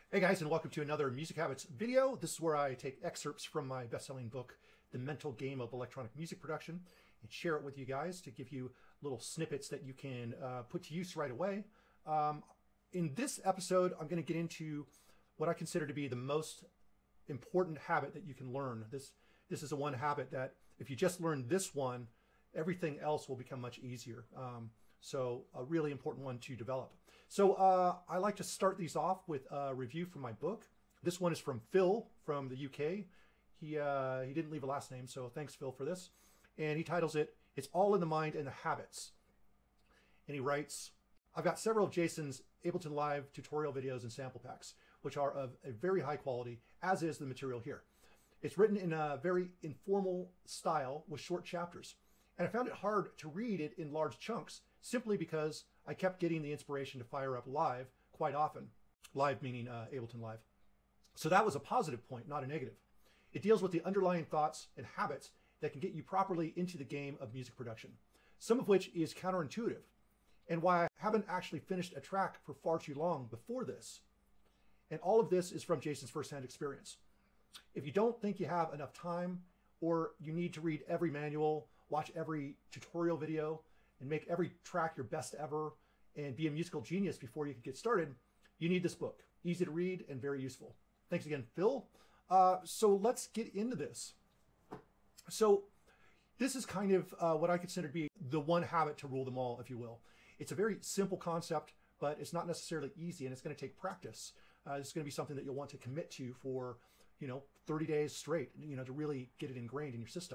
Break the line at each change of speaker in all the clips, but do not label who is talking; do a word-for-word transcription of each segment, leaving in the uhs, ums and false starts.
Hey guys, and welcome to another Music Habits video. This is where I take excerpts from my best-selling book, The Mental Game of Electronic Music Production, and share it with you guys to give you little snippets that you can uh, put to use right away. Um, in this episode, I'm going to get into what I consider to be the most important habit that you can learn. This, this is a one habit that if you just learn this one, everything else will become much easier. Um, so a really important one to develop. So uh, I like to start these off with a review from my book. This one is from Phil from the U K. He, uh, he didn't leave a last name, so thanks Phil for this. And he titles it, It's All in the Mind and the Habits. And he writes, I've got several of Jason's Ableton Live tutorial videos and sample packs, which are of a very high quality, as is the material here. It's written in a very informal style with short chapters. And I found it hard to read it in large chunks simply because I kept getting the inspiration to fire up live quite often. Live meaning uh, Ableton Live. So that was a positive point, not a negative. It deals with the underlying thoughts and habits that can get you properly into the game of music production, some of which is counterintuitive, and why I haven't actually finished a track for far too long before this. And all of this is from Jason's firsthand experience. If you don't think you have enough time, or you need to read every manual, watch every tutorial video, and make every track your best ever, and be a musical genius before you can get started, you need this book. Easy to read and very useful. Thanks again, Phil. Uh, so let's get into this. So this is kind of uh, what I consider to be the one habit to rule them all, if you will. It's a very simple concept, but it's not necessarily easy, and it's going to take practice. Uh, it's going to be something that you'll want to commit to for, you know, thirty days straight, you know, to really get it ingrained in your system.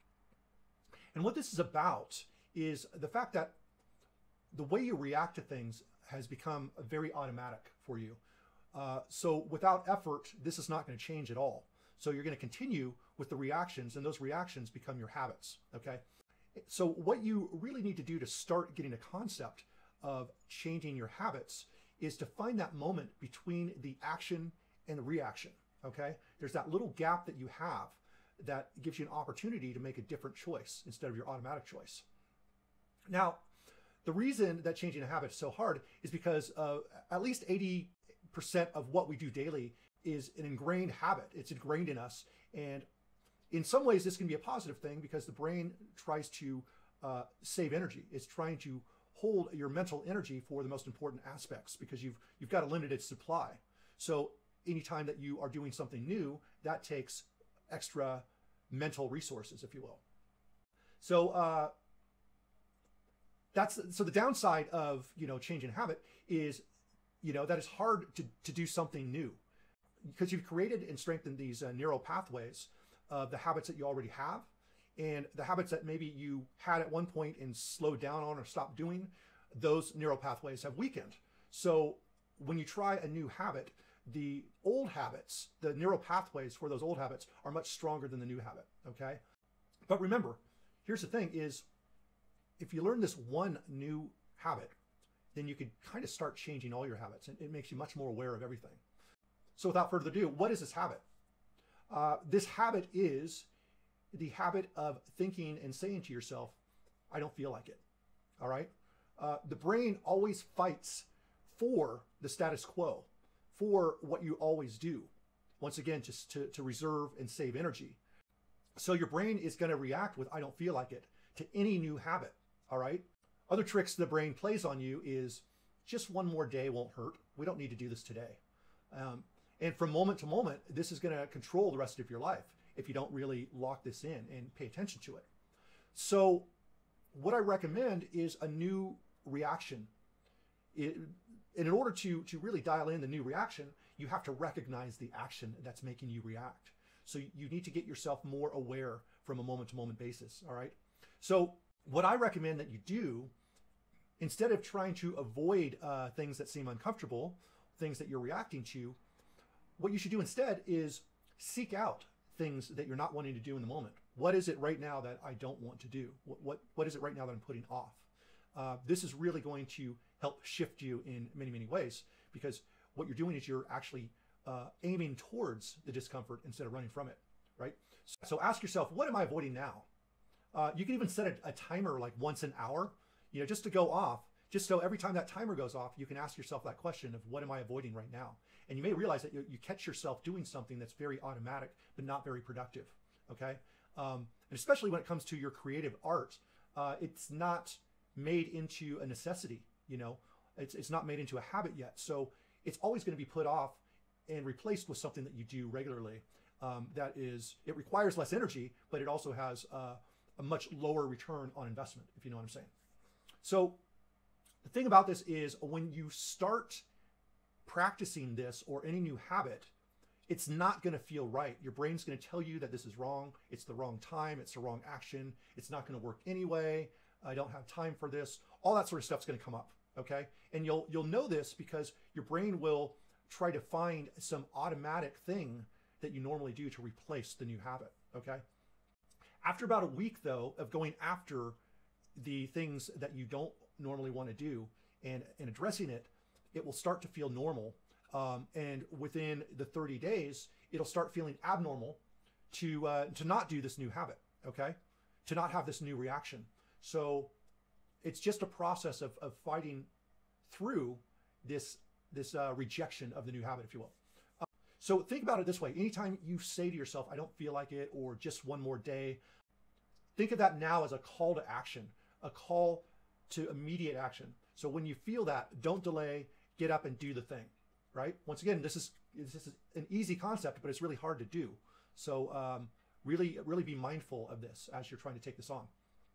And what this is about is the fact that the way you react to things has become very automatic for you. Uh, so without effort, this is not going to change at all. So you're going to continue with the reactions, and those reactions become your habits, okay? So what you really need to do to start getting a concept of changing your habits is to find that moment between the action and the reaction, okay? There's that little gap that you have that gives you an opportunity to make a different choice instead of your automatic choice. Now, the reason that changing a habit is so hard is because uh, at least eighty percent of what we do daily is an ingrained habit. It's ingrained in us. And in some ways, this can be a positive thing because the brain tries to uh, save energy. It's trying to hold your mental energy for the most important aspects because you've, you've got a limited supply. So anytime that you are doing something new, that takes extra mental resources, if you will. So, uh, That's, so the downside of, you know, changing habit is, you know, that it's hard to, to do something new because you've created and strengthened these uh, neural pathways of the habits that you already have, and the habits that maybe you had at one point and slowed down on or stopped doing, those neural pathways have weakened. So when you try a new habit, the old habits, the neural pathways for those old habits are much stronger than the new habit, okay? But remember, here's the thing is, if you learn this one new habit, then you could kind of start changing all your habits, and it makes you much more aware of everything. So without further ado, what is this habit? Uh, this habit is the habit of thinking and saying to yourself, I don't feel like it, all right? Uh, the brain always fights for the status quo, for what you always do. Once again, just to, to reserve and save energy. So your brain is going to react with, I don't feel like it, to any new habit. All right. Other tricks the brain plays on you is just one more day won't hurt. We don't need to do this today. Um, and from moment to moment, this is going to control the rest of your life if you don't really lock this in and pay attention to it. So what I recommend is a new reaction. It, and in order to, to really dial in the new reaction, you have to recognize the action that's making you react. So you need to get yourself more aware from a moment to moment basis. All right. So what I recommend that you do, instead of trying to avoid uh, things that seem uncomfortable, things that you're reacting to, what you should do instead is seek out things that you're not wanting to do in the moment. What is it right now that I don't want to do? What, what, what is it right now that I'm putting off? Uh, this is really going to help shift you in many, many ways, because what you're doing is you're actually uh, aiming towards the discomfort instead of running from it, right? So ask yourself, what am I avoiding now? Uh, you can even set a, a timer like once an hour, you know, just to go off just so every time that timer goes off, you can ask yourself that question of what am I avoiding right now? And you may realize that you, you catch yourself doing something that's very automatic, but not very productive, okay? Um, and especially when it comes to your creative art, uh, it's not made into a necessity, you know? It's, it's not made into a habit yet. So it's always gonna be put off and replaced with something that you do regularly. Um, that is, it requires less energy, but it also has uh, a much lower return on investment, if you know what I'm saying. So the thing about this is when you start practicing this or any new habit, it's not going to feel right. Your brain's going to tell you that this is wrong. It's the wrong time. It's the wrong action. It's not going to work anyway. I don't have time for this. All that sort of stuff's going to come up. Okay. And you'll, you'll know this because your brain will try to find some automatic thing that you normally do to replace the new habit. Okay. After about a week though, of going after the things that you don't normally want to do and, and addressing it, it will start to feel normal. Um, and within the thirty days, it'll start feeling abnormal to, uh, to not do this new habit, okay? To not have this new reaction. So it's just a process of, of fighting through this, this uh, rejection of the new habit, if you will. Uh, so think about it this way. Anytime you say to yourself, I don't feel like it, or just one more day, think of that now as a call to action, a call to immediate action. So when you feel that, don't delay, get up and do the thing, right? Once again, this is, this is an easy concept, but it's really hard to do. So um, really, really be mindful of this as you're trying to take this on.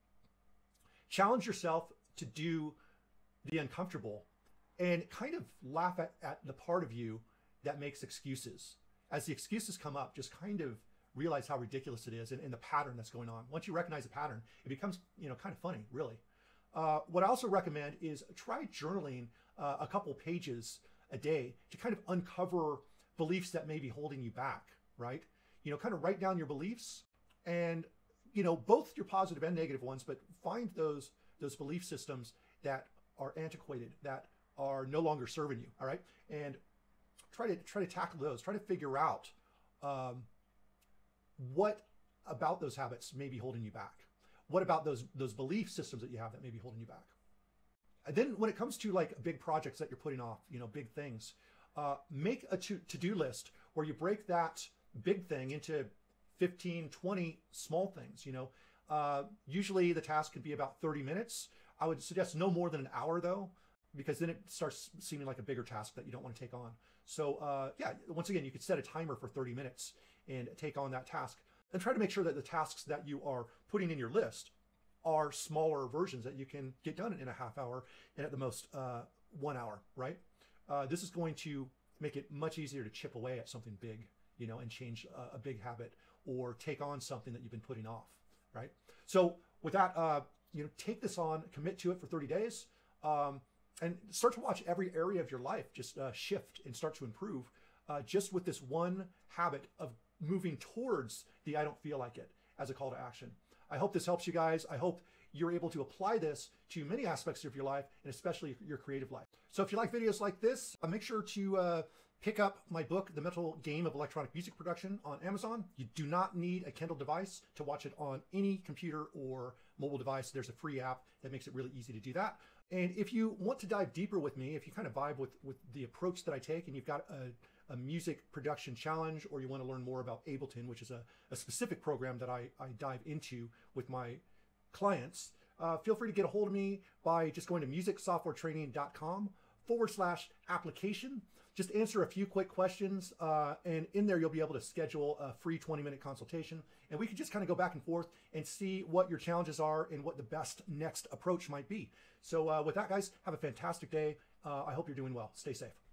Challenge yourself to do the uncomfortable and kind of laugh at, at the part of you that makes excuses. As the excuses come up, just kind of realize how ridiculous it is and, and the pattern that's going on. Once you recognize the pattern, it becomes, you know, kind of funny, really. Uh, what I also recommend is try journaling uh, a couple pages a day to kind of uncover beliefs that may be holding you back, right? You know, kind of write down your beliefs and, you know, both your positive and negative ones, but find those, those belief systems that are antiquated, that are no longer serving you, all right? And try to, try to tackle those, try to figure out um, what about those habits may be holding you back. What about those, those belief systems that you have that may be holding you back? And then when it comes to like big projects that you're putting off, you know, big things, uh, make a to, to-do list where you break that big thing into fifteen, twenty small things, you know. Uh, usually the task can be about thirty minutes. I would suggest no more than an hour though, because then it starts seeming like a bigger task that you don't want to take on. So uh, yeah, once again, you could set a timer for thirty minutes and take on that task. And try to make sure that the tasks that you are putting in your list are smaller versions that you can get done in a half hour and at the most uh, one hour, right? Uh, this is going to make it much easier to chip away at something big, you know, and change a, a big habit or take on something that you've been putting off, right? So with that, uh, you know, take this on, commit to it for thirty days, um, and start to watch every area of your life just uh, shift and start to improve uh, just with this one habit of moving towards the I don't feel like it as a call to action. I hope this helps you guys. I hope you're able to apply this to many aspects of your life and especially your creative life. So if you like videos like this, uh, make sure to uh, pick up my book, The Mental Game of Electronic Music Production, on Amazon. You do not need a Kindle device to watch it on any computer or mobile device. There's a free app that makes it really easy to do that. And if you want to dive deeper with me, if you kind of vibe with, with the approach that I take and you've got a a music production challenge, or you want to learn more about Ableton, which is a, a specific program that I, I dive into with my clients, uh, feel free to get a hold of me by just going to music software training dot com forward slash application. Just answer a few quick questions, uh, and in there you'll be able to schedule a free twenty minute consultation, and we can just kind of go back and forth and see what your challenges are and what the best next approach might be. So uh, with that, guys, have a fantastic day. Uh, I hope you're doing well. Stay safe.